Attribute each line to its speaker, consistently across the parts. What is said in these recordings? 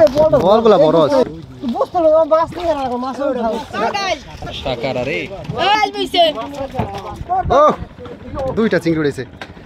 Speaker 1: বলগুলা বড় আছে ও দুইটা চিংড়ি উড়েছে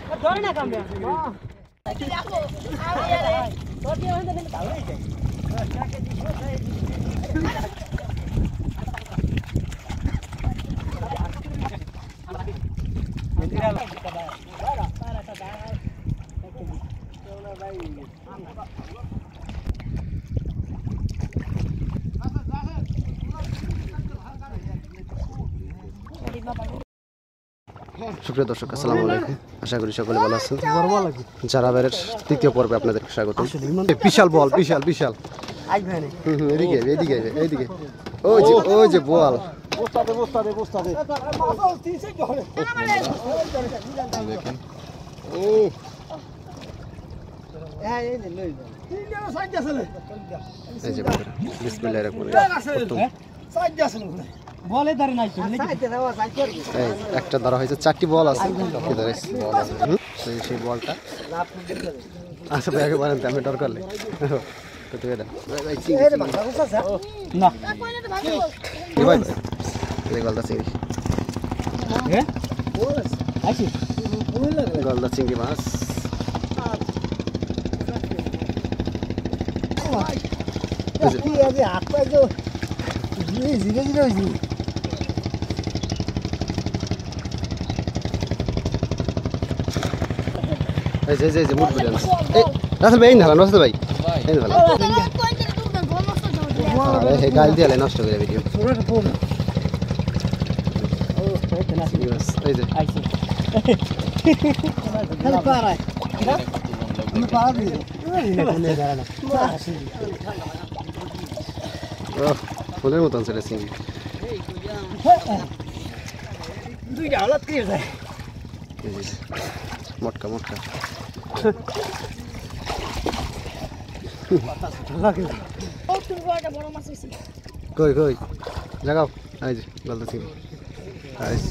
Speaker 1: সুপ্রিয় দর্শক আসসালামু আলাইকুম আশা করি সকলে ভালো আছেন জারাবারের তৃতীয় পর্বে আপনাদেরকে স্বাগত বিশাল বল বিশাল বিশাল এদিকে এদিকে এইদিকে ওই যে বল বিসমিল্লাহির রহমানির বলে ধরে নাই একটা ধরা হয়েছে চারটি বল আছে সেই বলটা আচ্ছা ভাই আগে বলেন আমি ডর করলে গলদা চিংড়ি গলদা চিংড়ি মাছ রাসেল ভাই রাসেল ভাই গাল দিয়ে নষ্ট করে ভিডিও ফুলের মতন সেটা চিংড়ি মটকা মটকা কই কই জাগাও আই যে গলদা চিংড়ি আইস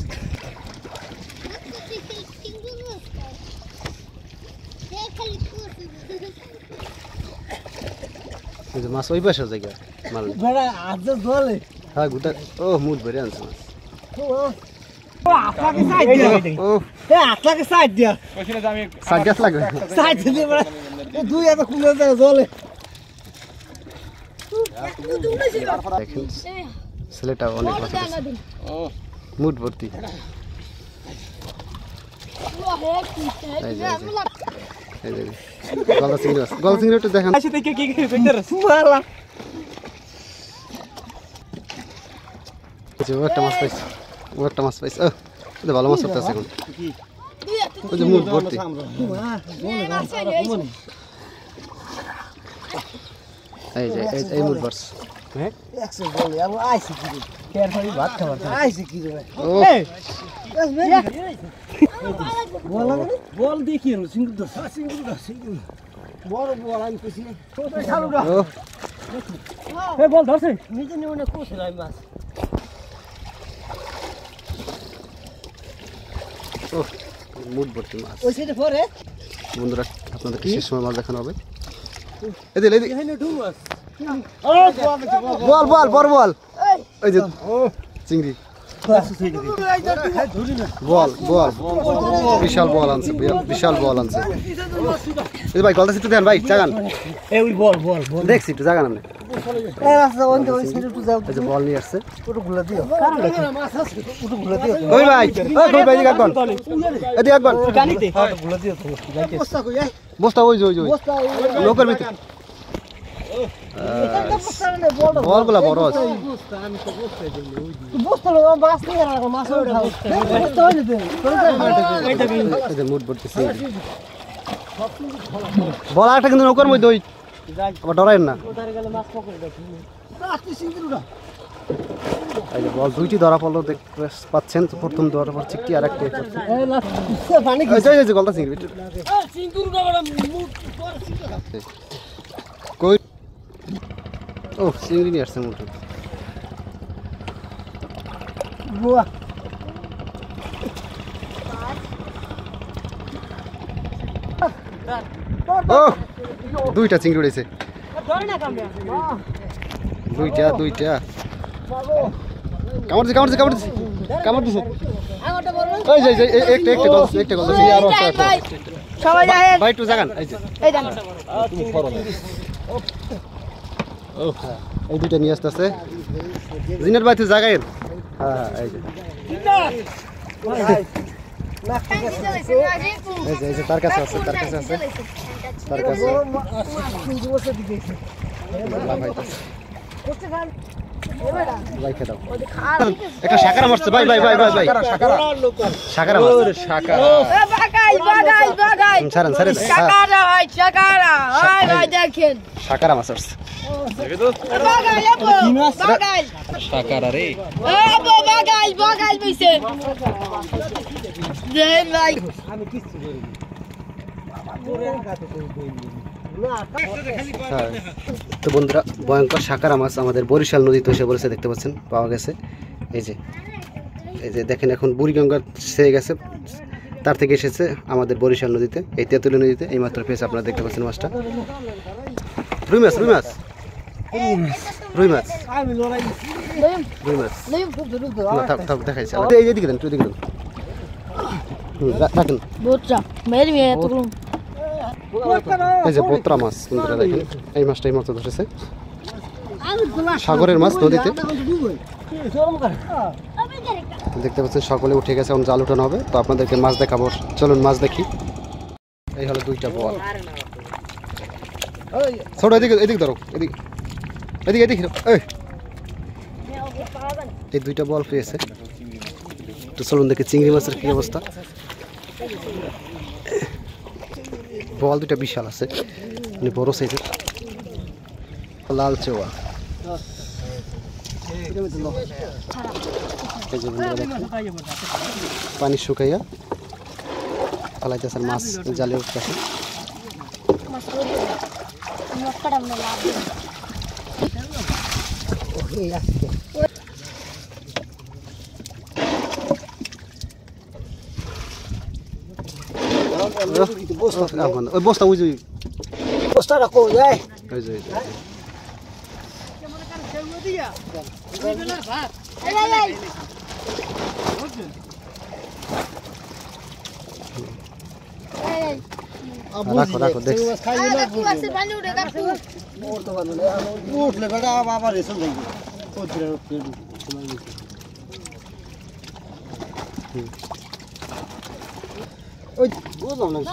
Speaker 1: এই যে মাছ ওই পাশে জায়গা মাল বড় আজ জলে হ্যাঁ গুটা ও মুড ভরে আনছে মাছ আপনাকে সাইড দিয়া এ আপনাকে সাইড দিয়া কইছিলে যে আমি সাইড গাছ লাগবে সাইড দিয়ে বড় দুই এত কুলে যায় জলে দেখেন ছেলেটা অনেক মাছ ও মুড ভর্তি গলদা চিংড়ি মাছ গলদা চিংড়ি একটু দেখেন আসে দেখে কি মালা ও একটা মাছ পাইছে ও একটা মাছ পাইছে ও ভালো মাছ আছে এখন ওই যে মুড ভর্তি এই যে এই মুড ভর্স হ্যাঁ 100 বল আর আইছে কি রে কেয়ার করে ভাত খাবার আইছে কি রে ও বল দেখি সিঙ্গুর দস বড় বল আমি কইছি কোথায় খালু না এ বল ধরছে নিজে নিয়ে কোসে লাই মাছ ও মুড ভর্তি মাছ ওই সাইডে পরে বন্ধুরা আপনাদের শেষ সময় মাছ দেখানো হবে এদিকে এদিকে এখানে ঢুল মাছ বল বল বড় বল ওই যে চিংড়ি বল বল বিশাল বল আনছে বিশাল বল আনছে এই ভাই গলদা সিটু দেন ভাই জাগান এই ওই বল বল বল দেখছি একটু জাগান আপনি এই রাস্তা ওই সাইডে একটু যাও এই যে বল নিয়ে আসছে ওটা গুলা দিও মাছ আছে ওটা গুলা দিও ওই ভাই ওই ভাই দিকে একবার এদিকে একবার গানিতে ওটা গুলা দিও বস্তা কই বস্তা ওই ওই বস্তা লোকের ভিতর বলগুলা বড় আছে বল একটা কিন্তু নৌকার মধ্যে ওই আবার ডরাইন না বল দুইটি ধরা পড়লো দেখতে পাচ্ছেন প্রথম ধরা পড়ছে কি আর একটা গলদা চিংড়ি কই ও চিংড়ি নিয়ে আসছে মোটর ও দুইটা চিংড়ি উড়েছে দুইটা দুইটা কামড় দিছে কামড় দিছে কামড় দিছে এই যে একটা একটা গল দিছে আর একটা
Speaker 2: সবাই যায়
Speaker 1: ভাই একটু জাগান এই যে
Speaker 2: এই জান
Speaker 1: তুমি করো না ও এই দুইটা নিয়ে আসতেছে জিনাত ভাই তুই জাগাইন হ্যাঁ এই যে এই যে তার কাছে আছে তার কাছে আছে তার কাছে ভাই খেদাও একটা শাকারা মারছে ভাই ভাই ভাই ভাই ভাই শাকারা মারছে শাকারা
Speaker 2: বাগাই বাগাই বাগাই
Speaker 1: ছাড়েন ছাড়েন
Speaker 2: শাকারা ভাই শাকারা ভাই ভাই দেখেন
Speaker 1: শাকারা মাছ আসছে
Speaker 2: বাগাই আপু বাগাই
Speaker 1: শাকারা রে
Speaker 2: আপু বাগাই বাগাই বইছে দেন ভাই
Speaker 1: তো বন্ধুরা ভয়ঙ্কর শাকারা মাছ আমাদের বরিশাল নদীতে এসে বলেছে দেখতে পাচ্ছেন পাওয়া গেছে এই যে দেখেন এখন বুড়িগঙ্গা ছেয়ে গেছে তার থেকে এসেছে আমাদের বরিশাল নদীতে এই তেঁতুলি নদীতে এই মাত্র পেয়েছে আপনারা দেখতে পাচ্ছেন মাছটা রুই মাছ রুই মাছ রুই মাছ রুই মাছ না থাক থাক দেখাইছে এই দিকে দেন তুই দিকে দেন রাখেন
Speaker 2: বোচা মেরি মেয়ে তো
Speaker 1: এই যে বোত্রা মাছ বন্ধুরা দেখেন এই মাছটা এই মাত্র ধরেছে সাগরের মাছ নদীতে দেখতে পাচ্ছেন সকলে উঠে গেছে এখন জাল উঠানো হবে তো আপনাদেরকে মাছ দেখাবো চলুন মাছ দেখি এই হলো দুইটা বোয়াল ছোট এদিকে এদিকে ধরো এদিকে এদিকে এদিকে এই দুইটা বল পেয়েছে তো চলুন দেখি চিংড়ি মাছের কি অবস্থা বল দুটা বিশাল আছে মানে বড় সাইজের লাল চেওয়া পানি শুকাইয়া ফালাইতেছে মাছ জালে উঠতেছে ওই বস্তা ওই যে
Speaker 3: বস্তা রাখো যায়
Speaker 1: ওই যে রাখো রাখো দেখছি
Speaker 3: উঠলে বেটা আবার এসে যাই ওই বুঝলাম না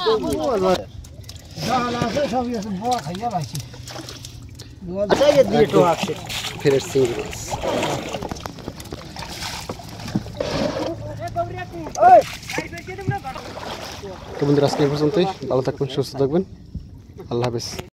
Speaker 1: ফেরের চিংড়ি মাছ তো বন্ধুরা আজকে এই পর্যন্তই ভালো থাকবেন সুস্থ থাকবেন আল্লাহ হাফেজ